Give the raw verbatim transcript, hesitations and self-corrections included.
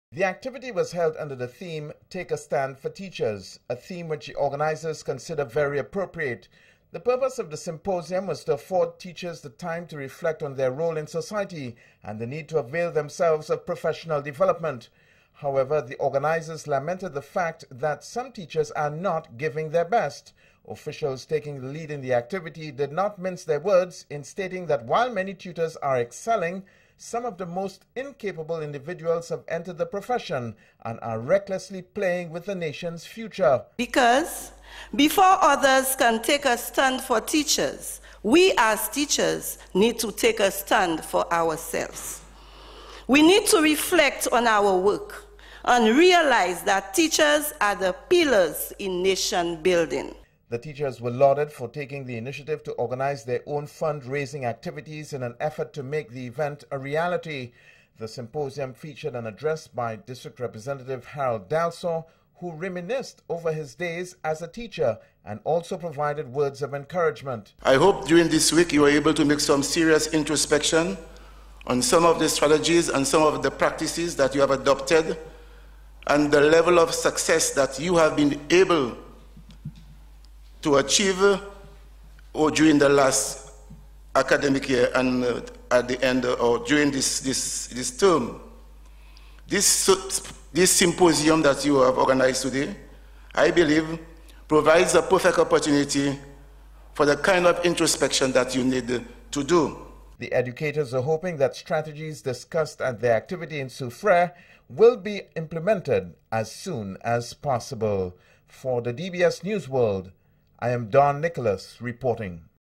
The activity was held under the theme, Take a Stand for Teachers, a theme which the organizers consider very appropriate. The purpose of the symposium was to afford teachers the time to reflect on their role in society and the need to avail themselves of professional development. However, the organizers lamented the fact that some teachers are not giving their best. Officials taking the lead in the activity did not mince their words in stating that while many tutors are excelling, some of the most incapable individuals have entered the profession and are recklessly playing with the nation's future. Because before others can take a stand for teachers, we as teachers need to take a stand for ourselves. We need to reflect on our work and realize that teachers are the pillars in nation building. The teachers were lauded for taking the initiative to organize their own fundraising activities in an effort to make the event a reality. The symposium featured an address by District Representative Harold Dalsaw, who reminisced over his days as a teacher and also provided words of encouragement. I hope during this week you were able to make some serious introspection on some of the strategies and some of the practices that you have adopted and the level of success that you have been able to achieve or during the last academic year and uh, at the end uh, or during this, this, this term. This, this symposium that you have organized today, I believe, provides a perfect opportunity for the kind of introspection that you need to do. The educators are hoping that strategies discussed at their activity in Soufrière will be implemented as soon as possible. For the D B S News World, I am Don Nicholas reporting.